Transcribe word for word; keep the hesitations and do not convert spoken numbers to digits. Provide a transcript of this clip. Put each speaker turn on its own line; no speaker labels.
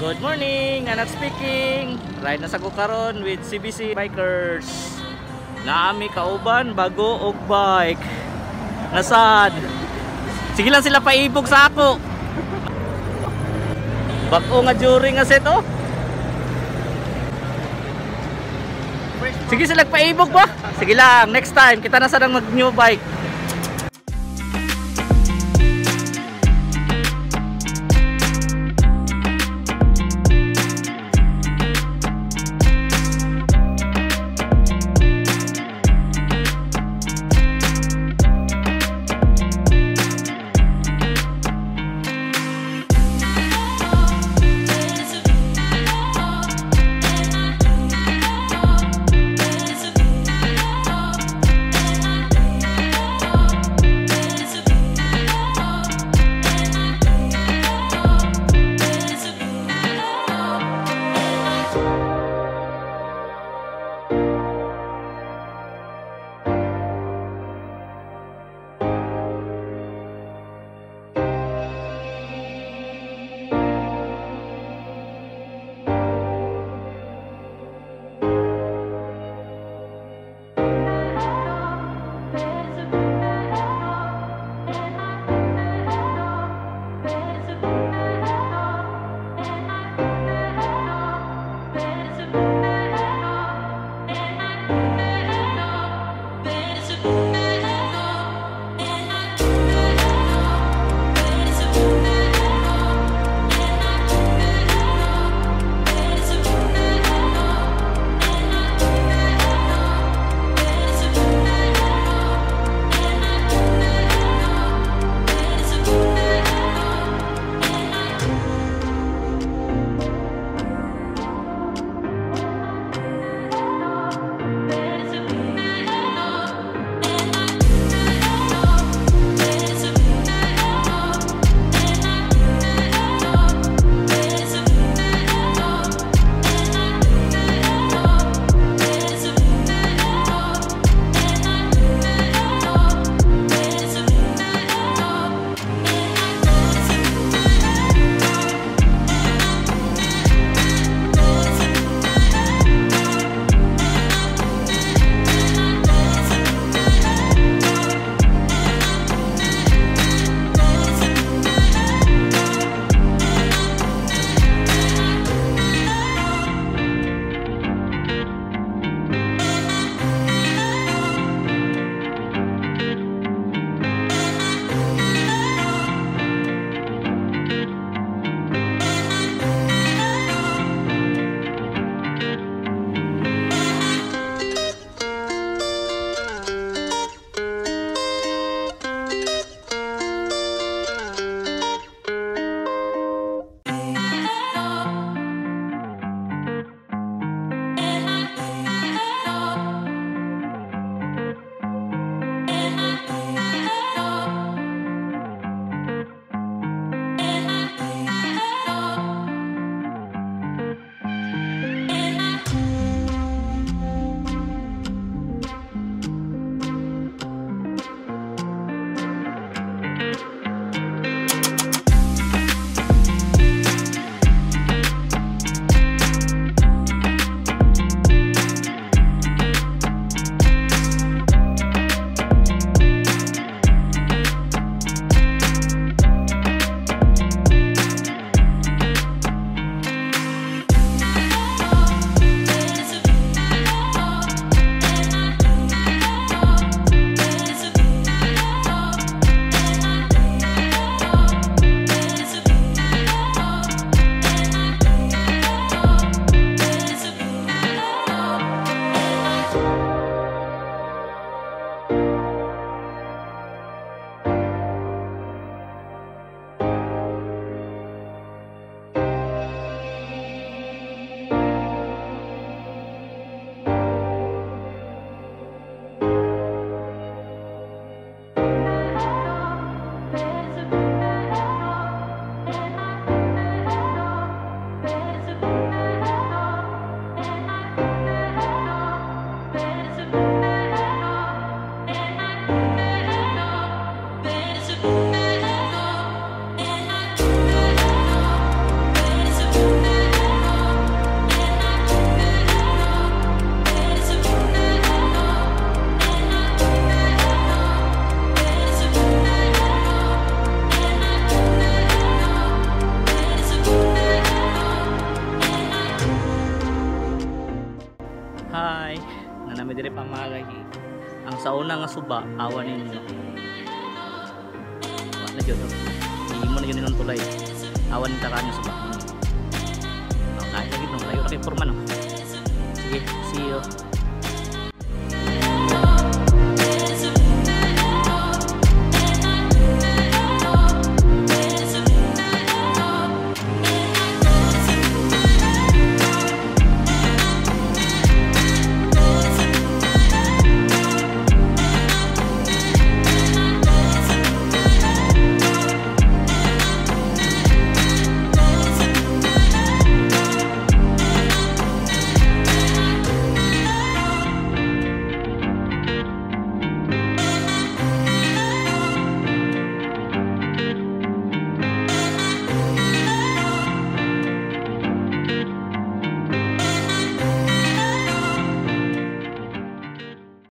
Good morning, anak speaking. Ride na sa ko karon with C B C bikers. Naami kauban bago og bike. Nasad. Sige lang sila paibog sa ako. Bako nga during nga set oh. Sige sila paibog ba? Sige lang, next time kita na sa nang mag new bike. Pamalihi. Ang sa una nga suba, awan ninyo. Awan na dyan. Hindi mo na yun nilang tulay. Awan nita ka nga suba. Oh, kahit lagi nung layo na kayo forma no. Sige, see you.